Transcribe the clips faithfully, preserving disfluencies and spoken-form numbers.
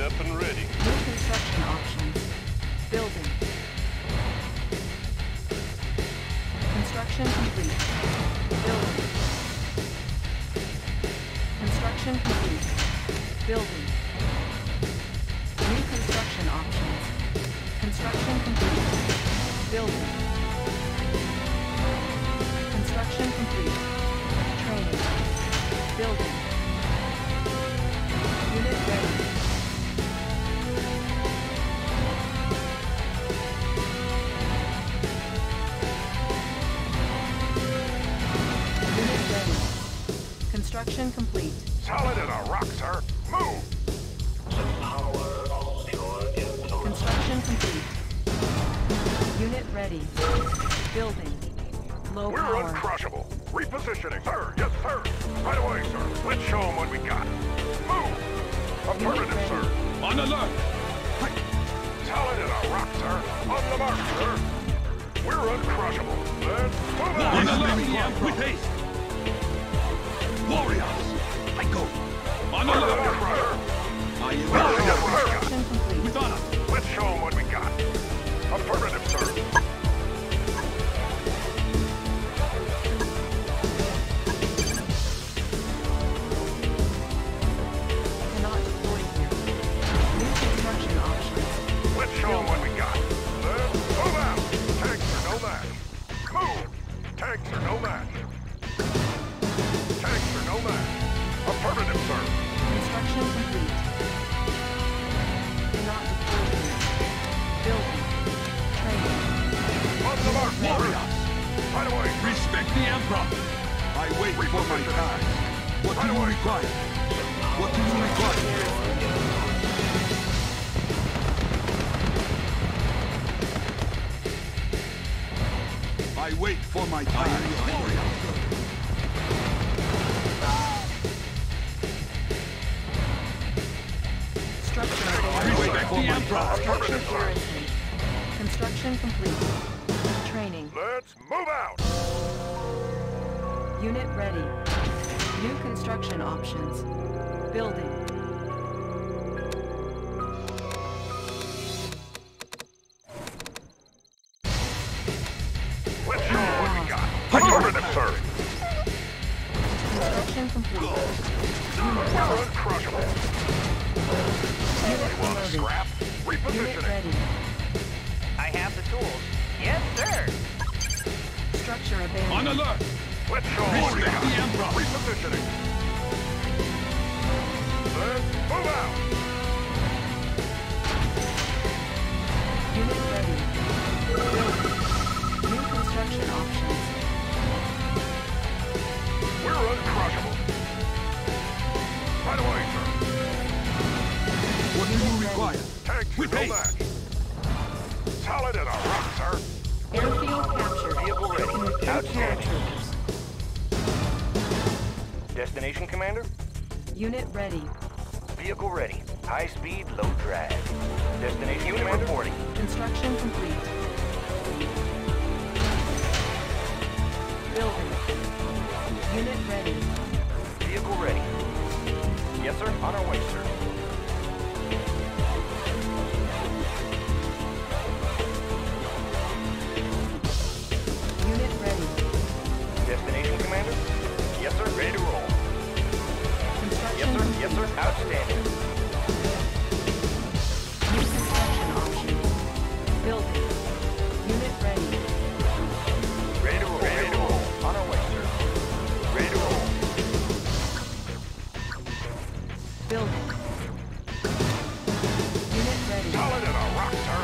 up and ready. New construction options. Building. Construction complete. Building. Construction complete. Building. New construction options. Construction complete. Building. Construction complete. Training. Building. Unit ready. Unit ready. Construction complete. Solid as a rock, sir. Move! Construction complete. Unit ready. Building. Low We're power. uncrushable. Repositioning. Sir, yes, sir. Right away, sir. Let's show them what we got. Move! Affirmative, ready. sir. On alert! Solid as a rock, sir. On the mark, sir. We're uncrushable. Let's move out. On alert! With haste! Warriors! I go! On We're alert! uncrushable. I am We're ready. uncrushable. Construction complete. With honor! Let's show them what we got. Affirmative, sir. Cannot deploy here. New construction options. Let's show them what we got. Let's move out. Tanks are no match. Move. Tanks are no match. Tanks are no match. Affirmative, sir. Construction complete. Cannot deploy here. Building. Training. On the mark, Warriors! Right away. Respect the Emperor! I wait for my task. What do you require? What do you require? I wait for my time. Warriors! Structure I available. respect the Emperor! Structure garrison. Construction complete. Training. Let's move out. Unit ready. New construction options. Building. Let's show them what we got. Affirmative, sir. Construction complete. We're uncrushable. Unit You want to promoted. scrap? Unit Repositioning. ready. I have the tools. Yes, sir. Structure On abandoned. alert! Let's show them what we Respect got. the Emperor! Repositioning. Let's move out. Unit ready. Building. New construction options. We're uncrushable. Right away, sir. What do you require? Tanks With no haste. match. Solid as a rock, sir. Airfield captured. Vehicle ready. Can recruit Outstanding. paratroopers. Destination, Commander? Unit ready. Vehicle ready. High speed, low drag. Destination, Unit Commander? Reporting. Construction complete. Building. Unit ready. Vehicle ready. Yes, sir. On our way, sir. Unit ready. Destination, Commander? Yes, sir. Ready to roll. Construction Yes, sir. complete. Yes, sir. Outstanding. New construction options. Building. Unit ready. Ready to roll. Ready to roll. On our way, sir. Ready to roll. Building. Unit ready. Solid as a rock, sir.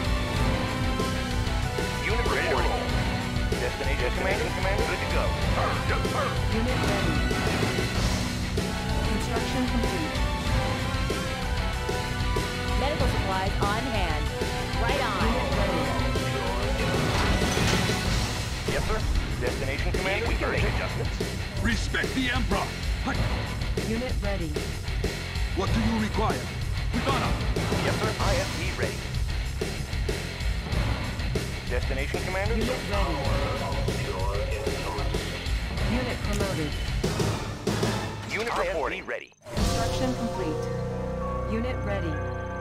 Unit ready to roll. Destination, Commander? Commander? Good to go. Sir, yes, sir. Unit ready. Construction complete. Medical supplies on hand. Right on. Unit ready. Yes, sir. Destination, Commander? We can make adjustments. Respect the Emperor! Hi. Unit ready. What do you require? With honor! Yes, sir. I S P ready. Destination, Commander? Unit ready. Unit promoted. Unit reporting. Ready. Construction complete. Unit ready.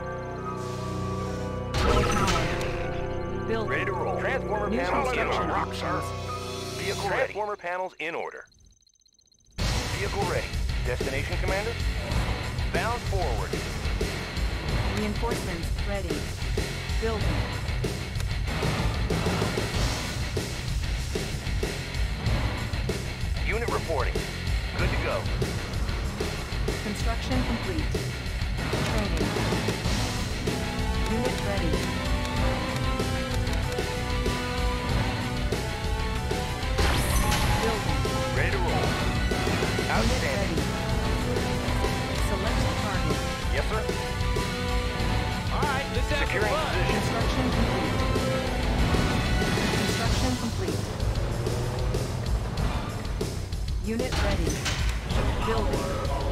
Low power. Building. Ready to roll. Transformer New panels in construction order. rock, sir. Vehicle ready. Transformer panels in order. Vehicle ready. Destination, Commander? Bound forward. Reinforcements ready. Building. Unit reporting. Good to go. Construction complete. Training. Unit ready. Building. Ready to roll. Unit Outstanding. ready. Select target. Yes, sir. All right, let's have Securing some fun. position. Construction complete. Construction complete. Unit ready. Building.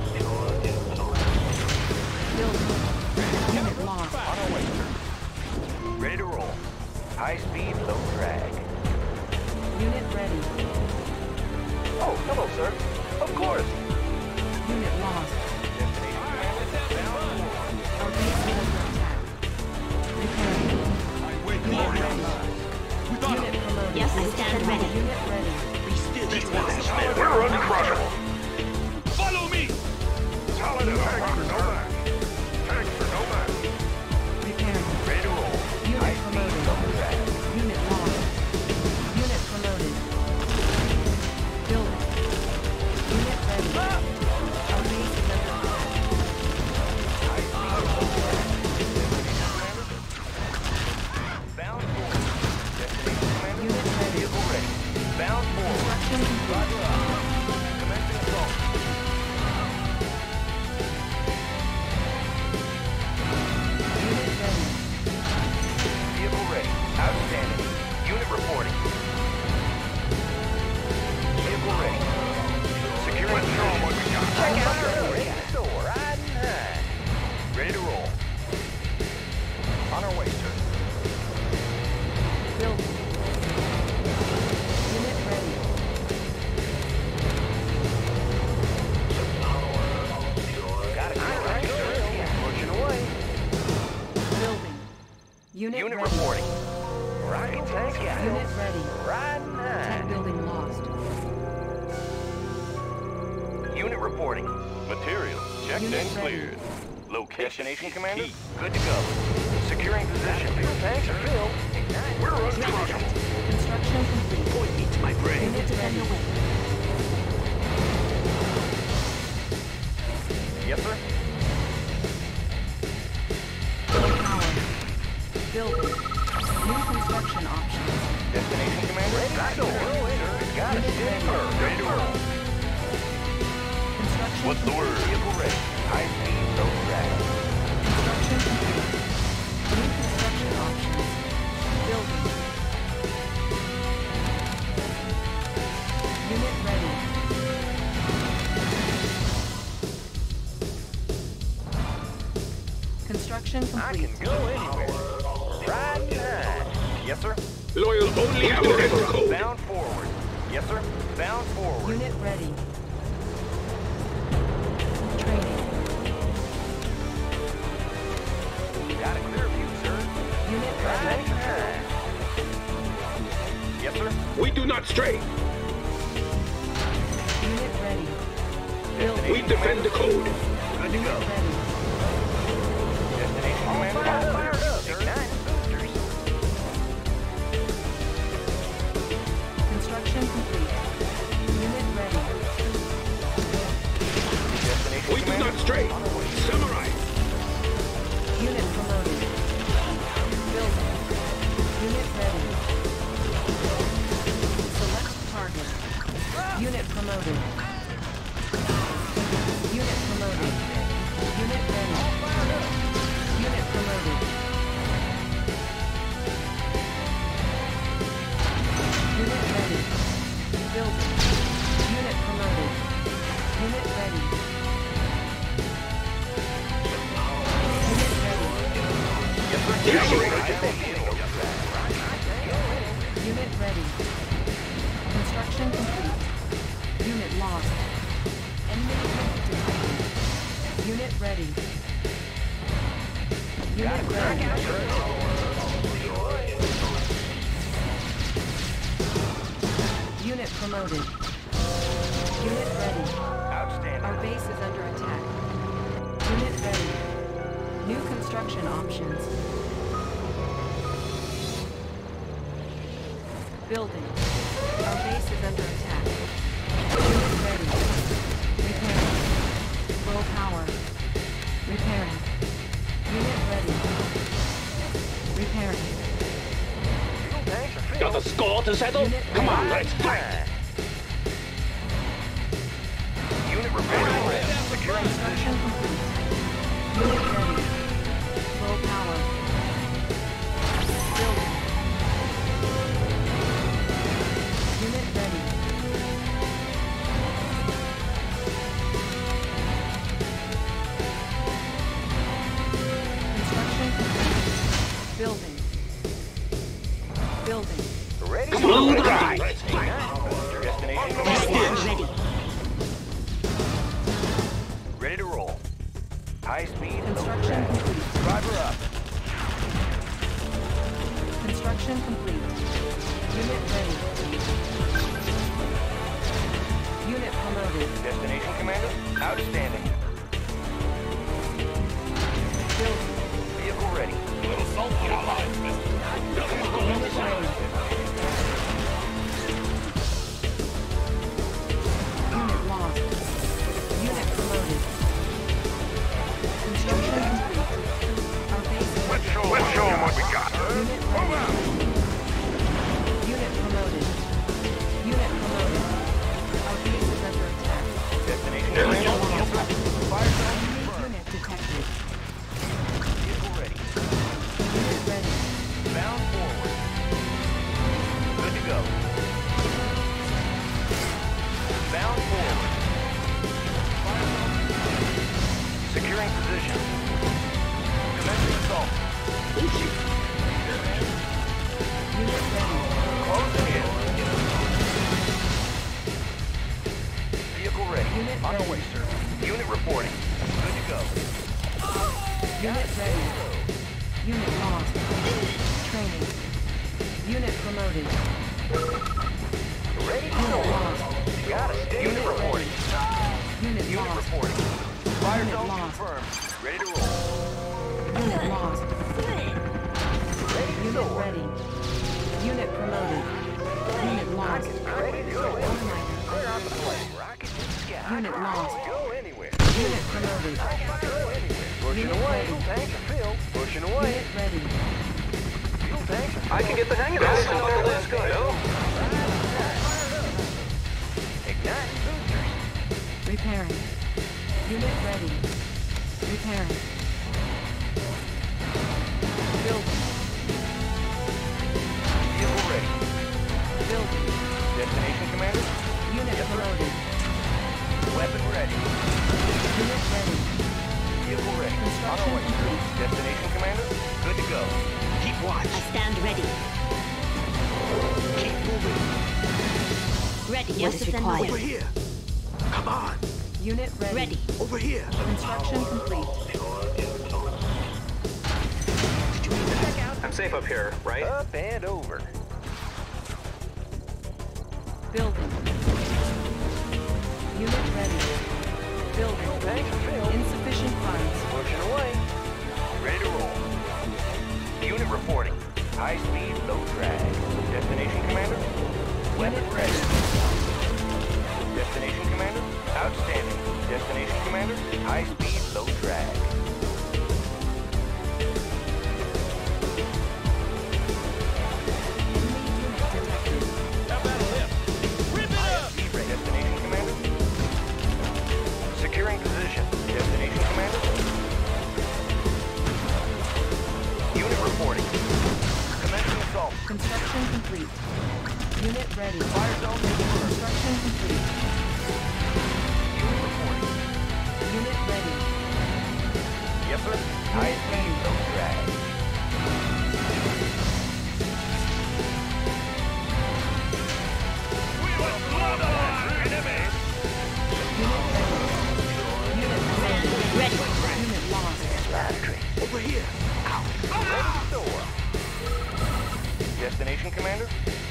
Building. Unit lost. On our way, sir. Ready to roll. High speed, low drag. Unit ready. Oh, hello, sir. Of course. Unit lost. Destination, Commander? Bound forward. Our base is under attack. Repairing. I wait for Unit my ready. time. We got Unit him. promoted. Yes, I stand ready. Unit ready. We're uncrushable. Follow me! Solid as a rock, no match. Tanks are no match. Repairing. Ready to roll. Unit High speed, promoted. low drag. Unit lost. Unit promoted. Building. Unit ready. Our base is under attack. High speed, low drag. Destination, Commander? Bound forward. Destination, Commander? Unit ready. Vehicle ready. Bound forward. Construction complete. Commencing assault. Unit ready. Vehicle ready. Outstanding. Unit reporting. Vehicle ready. Securing Let's show 'em what we got. Check out our race store. Riding high. Ready to roll. On our way, sir. Building. Unit ready. Got it. Pushing away. Building. Unit, Unit ready. reporting. Rocket tank out. Unit ready. Riding Tech high. building lost. Unit reporting. Material checked Unit and ready. cleared. Location Destination, Commander? key. Good to go. Securing position. Fuel tanks are filled. Ignite. We're uncrushable. Construction complete. Point me to my brain. Unit ready. Yes, sir. Power. Building. New construction options. Destination, Commander? Ready to go. Got it. Unit ready. Ready to roll. Construction What's the complete. word? Vehicle ready. High speed, low drag. Construction complete. New construction options. Building. Unit ready. Construction I complete. can go anywhere. Riding high. Yes, sir. Loyal only after enter code. Bound forward. Yes, sir. Bound forward. Unit ready. Training. Got a clear view, sir. Unit ready. Riding high. Yes, sir. We do not stray. Unit ready. Building. We defend the code. Good to go. Ready. Destination, Commander? All fired up, sir. Ignite boosters. Construction complete. Unit ready. Destination, We do Commander? not stray. Samurai. Unit promoted. Building. Unit ready. Select target. Unit promoted. Unit promoted. Unit ready. Unit promoted. Unit ready. Building. Unit promoted. Unit ready. Unit ready. Yes, sir. Yes, sir. Unit ready. Construction complete. Unit lost. Enemy unit detected. Unit ready. Unit ready. Unit promoted. Unit ready. Outstanding. Our base is under attack. Unit ready. New construction options. Building. Our base is under attack. Unit ready. Repairing. Low power. Repairing. Unit ready. Repairing. Fuel tanks are filled. Got a score to settle? Unit Come on, ready. let's fight! Unit repaired. Securing Construction complete. Unit ready. Low power. Building. Unit ready. Construction complete. Building. Building. Ready? Come on, let's fight! Let's fight! Destination Stand command. ready. Ready to roll. High speed. low Construction drag. complete. Driver up. Construction complete. Unit ready. Unit promoted. Destination commander. Outstanding. Building. Vehicle ready. Unit ready. Unit lost. Unit promoted. Construction complete. Our base is Let's show, let's show them what we got. Unit ready. Unit promoted. Unit promoted. Our base is under attack. Destination Unit commander. lost. Fire zone Enemy confirmed. unit detected. Vehicle ready. Unit ready. Bound forward. Good to go. Bound forward. Fire zone confirmed. Securing position. Commencing assault. Unit ready. Closing in. Vehicle ready. Unit On the ready. way, sir. Unit reporting. Good to go. Unit ready. Unit lost. Training. Unit promoted. Ready to Unit go. lost. Got it. Unit Unit reporting. Unit Unit lost. reporting. Fire Unit zone lost. confirmed. Ready to roll. Unit lost. Ready to Unit soar. ready. Unit promoted. Unit lost. Ready to go. Online. Clear out the plane. Rocket to the sky. Unit lost. Go anywhere. Unit promoted. Go anywhere. Pushing Unit away. ready. Fuel tanks are filled. Pushing away. Unit ready. Fuel tanks are I can get the hang of this. Let's go. Ignite boosters. Repairing. Unit ready. Repairing. Building. Vehicle ready. Building. Destination commander. Unit Yes, sir. promoted. Weapon ready. Unit ready. Vehicle ready. On Construction our way, sir. complete. Destination commander. Good to go. Keep watch. I stand ready. Keep moving. Ready. What Yes, is to send required? Over word. here. Come on. Unit ready. Ready. Over here. Construction complete. Did you hear that? I'm safe up here, right? Up and over. Building. Unit ready. Building. Tanks are filled. Insufficient funds. Pushing away. Ready to roll. Unit reporting. High speed, low drag. Destination commander. Weapon Unit ready. ready. Destination commander. Outstanding. Destination commander. High speed, low drag. Destination commander. Securing position. Destination commander. Unit reporting. Commencing assault. Construction complete. Unit ready. Fire zone confirmed. Construction complete. Unit reporting. Unit ready. Yes, sir. High speed, low drag. We will slaughter our enemies. Unit ready. Unit promoted. Ready. Unit lost. Over here. Commander?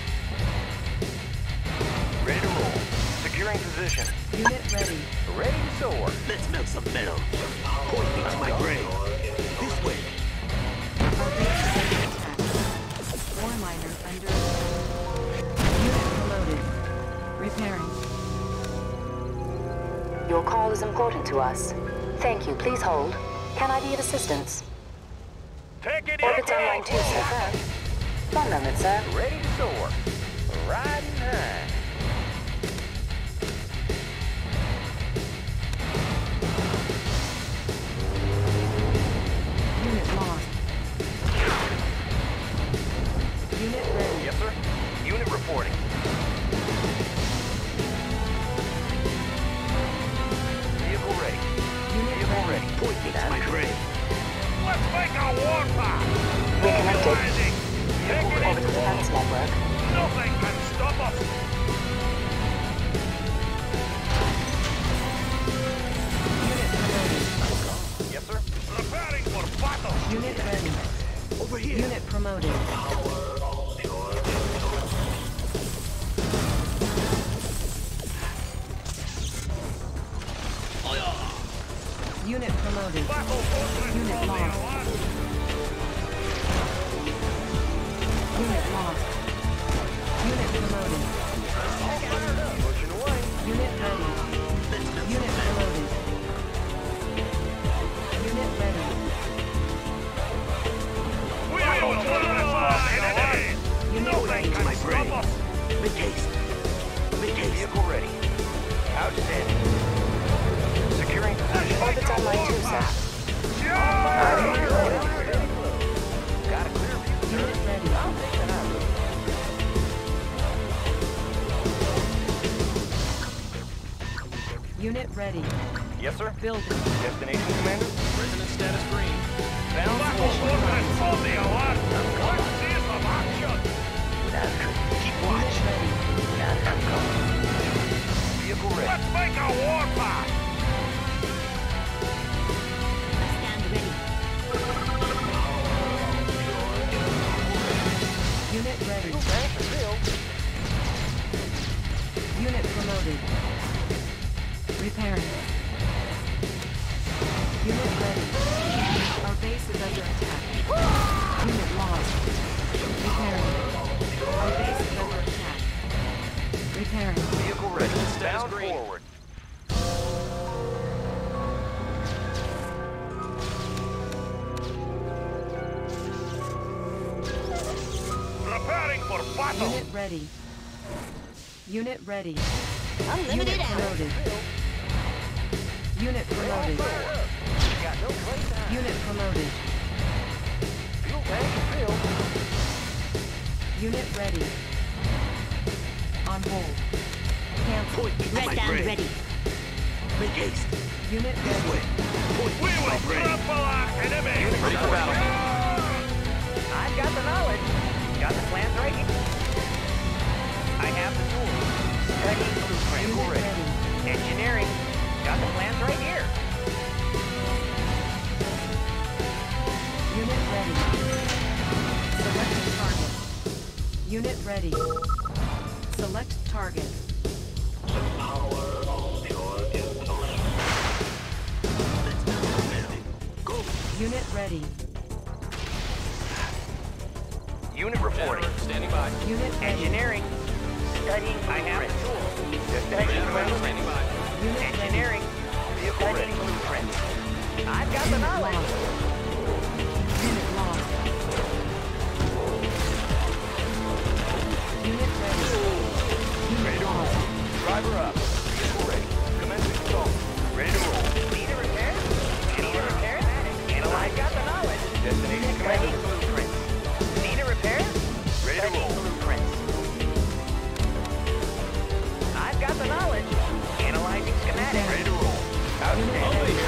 Ready to roll. Securing position. Unit ready. Ready to soar. Let's melt some metal. Point me to my grave. This way. Our base is under attack. Ore miner under attack. Unit promoted. Repairing. Your call is important to us. Thank you. Please hold. Can I be of assistance? Take it Orbit in. online two, sir. Confirmed. One moment, sir. Ready to soar. Riding high. Unit lost. Unit ready. Yes, sir. Unit reporting. Vehicle ready. Unit Vehicle ready. ready. Point me to my grave. Let's make a warpath. Reconnected. Mobilizing. Take it Orbital in. defense network. Nothing can stop us. Unit promoted. Yes, sir. Preparing for battle. Unit ready. Over here. Unit promoted. Unit promoted. Battle forces Unit from the lost. Alliance. Unit lost. Unit promoted. Pushing away. Unit ready. Unit promoted. Unit ready. We will neutralize the enemy. Unit Nothing ready. can My stop brain. us. Make haste. Make haste. Vehicle ready. Outstanding. Securing position. Orbit online two, sir. Got a clear view, sir. Unit ready. I'll take that out. Unit ready. Yes, sir. Building. Destination, Commander? Resonance status green. Bound Battle forward. forces from the Alliance. Let's see some action. Keep Unit watch. ready. Vehicle ready. Let's make a warpath. Stand ready. Unit ready. Tank is filled. Unit promoted. Repairing. Unit ready. Our base is under attack. Unit lost. Repairing. Our base is under attack. Repairing. Vehicle ready. Status Bound green. forward. Preparing for battle. Unit ready. Unit ready. Unlimited Unit ammo. promoted. Unit promoted. Got no place to hide. Unit promoted. Fuel tank is filled. Unit ready. On hold. Cancel. Point me to my Stand grave. ready. Make haste. Unit This ready. way. Point We me to my will grave. trample our enemy. Ready for battle. I've got the knowledge. Got the plans right here. I have the tools. Studying blueprint. Unit Ready. ready. Engineering. Got the plans right here. Unit ready. Select target. Unit ready. Select target. Let's melt some metal. Go. Unit ready. Unit reporting. Jennifer, standing by. Unit ready. Engineering. Studying I have the tools. Destination Jennifer, commander. standing by. Unit ready. Engineering. Vehicle ready. Blueprint. I've got the Unit knowledge. lost. Unit lost. Unit ready. Unit lost. Driver up. Vehicle ready. Commencing assault. Ready to roll. Need a repair? Need a repair? Analyze. Got the knowledge. Destination commander. Blueprint. Need a repair? Ready to roll. Blueprints. I've got the knowledge. Analyzing schematics. Ready to roll. Outstanding.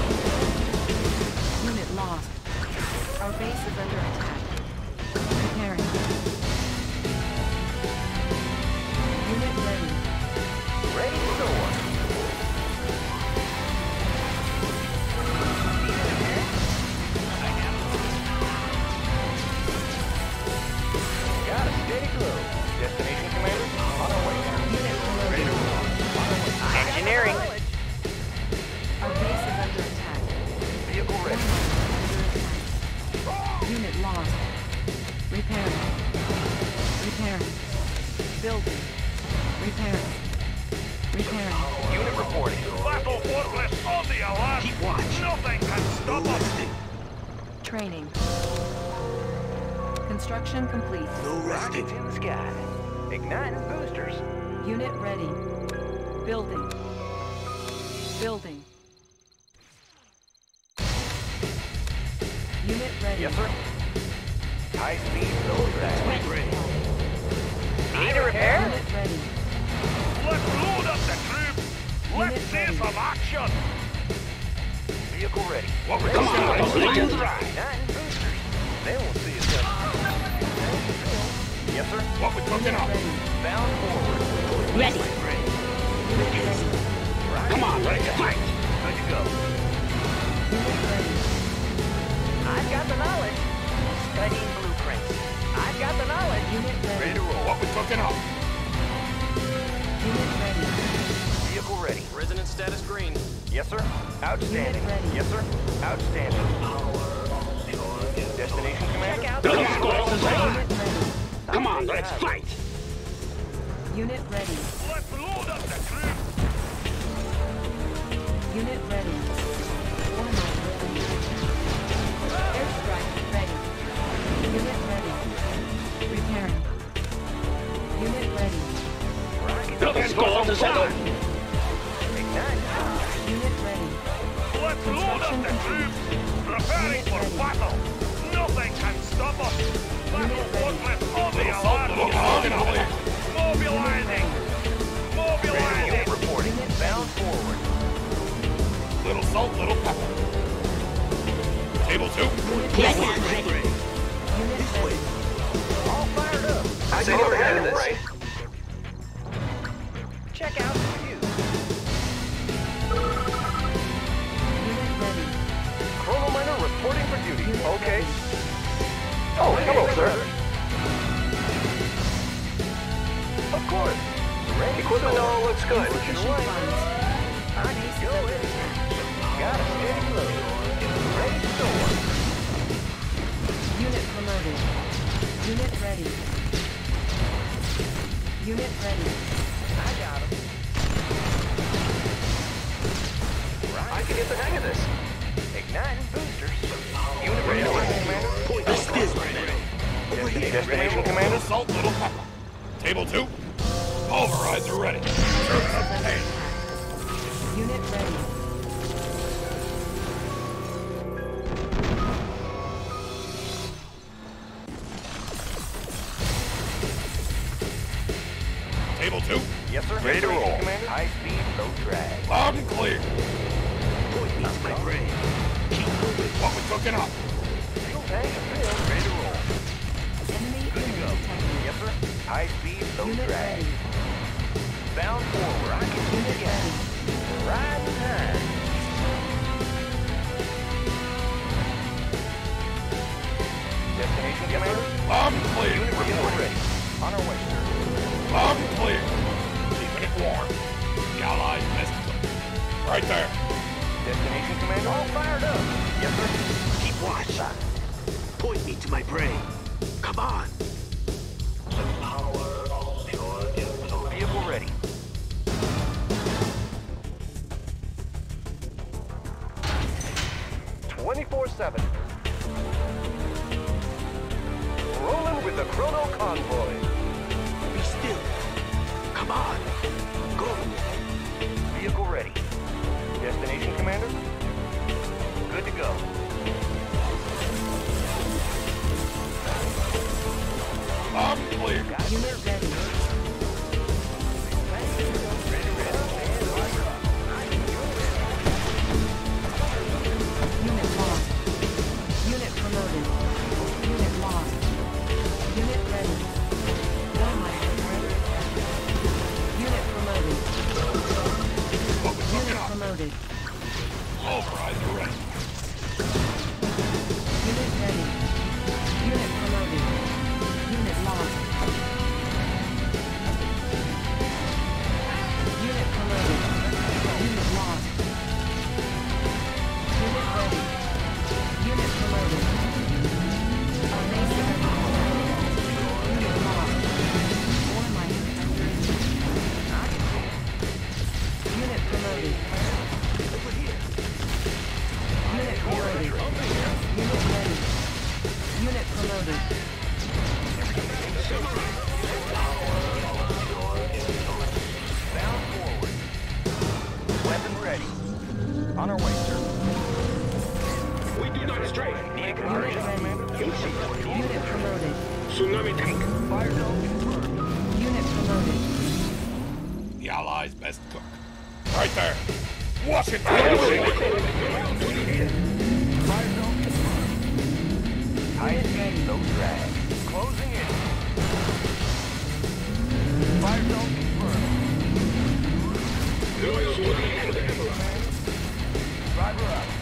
Unit lost. Our base is under attack. Preparing. Unit ready. Ready to Vehicle ready. Unit lost. Repairing. Repairing. Building. Repairing. Repairing. Unit reporting. Battle fortress on the alert! Keep watch. Nothing can No stop us! resting. Training. Construction complete. No resting. Rockets in the sky. Igniting boosters. Unit ready. Building. Building. Unit ready. Yes, sir. High speed, low drag. My brain. Need a repair? Unit ready. Let's load up the troops! Let's Unit see ready. some action! Vehicle ready. What we Come on, let's do the ride. Igniting boosters. They won't see us coming. Yes, sir. What we cooking up? Ready. Bound forward. Ready. Unit ready. Right. Come on, let's fight. Good to go. Unit ready. I've got the knowledge. Studying blueprints. I've got the knowledge. Unit Ready ready. to roll. What we cooking up? Unit ready. Vehicle ready. Resonance status green. Yes, sir. Outstanding. Unit ready. Yes, sir. Outstanding. Destination commander. Check out. Those squads is on. Unit ready. Come on, let's fight. Unit ready. Let's load up the troops! Unit ready. One mile ready. Airstrike ready. Unit ready. Repairing. Unit ready. Those squads is on. Ignite. Unit ready. Let's load up the troops! Preparing for battle! Nothing can stop us! Battle fortress on the alert! Mobilizing! Mobilizing! Unit reporting. Bound forward. Little salt, little pepper. Table two. Yes, My ready. brain. Unit This way. ready. All fired up. I see you're ahead of this. Check out the view. Unit ready. Chrono miner reporting for duty. Unit Okay. ready. Oh, hello, sir. Of course. Ready. Equipment all looks good. Insufficient funds. I can go it. Got a steady flow. Ready to soar. Unit promoted. Unit ready. Unit ready. I got him. I can get the hang of this. Igniting boosters. Unit ready to roll, commander. Point this still, man. Over here. Destination commander. Salt, little pepper. Table two. Pulverizer ready. Unit ready. Table two. Yes, sir. Ready to roll. Commander. High speed, low drag. Loud and clear. Point me to my brain. Keep moving. What we cooking up? Fuel tank is filled. Ready to roll. Enemy Good to enemy go. detected. Yes, sir. High speed, low Unit drag. ready. Bound forward. I can see Unit the gas. ready. Right time. Destination commander. Loud and clear. Unit report ready. On our way, sir. Loud and clear. Keeping it warm. The Allies missed them. Right there. Destination commander. All fired up. Yes, sir. Keep watch. Point me to my brain. Come on. Vehicle ready. twenty-four seven. Rolling with the Chrono Convoy. Be still. Come on. Go. Vehicle ready. Destination commander. Good to go. Loud and clear. Unit ready. Unit lost. Unit promoted. Unit lost. Unit ready. One mile ready. Unit promoted. What we cooking Unit up? promoted. Pulverizer ready. Unit ready. Unit promoted. Unit lost. Unit promoted. Unit lost. Unit ready. our way, sir. We do not stray. Need a conversion, Commander? Unit promoted. Tsunami tank. Fire zone confirmed. Unit promoted. The Allies' best cook. Right there. Washington! Fire zone confirmed. High speed, low drag. Closing in. Fire zone confirmed. Loyal to the Emperor. Driver up.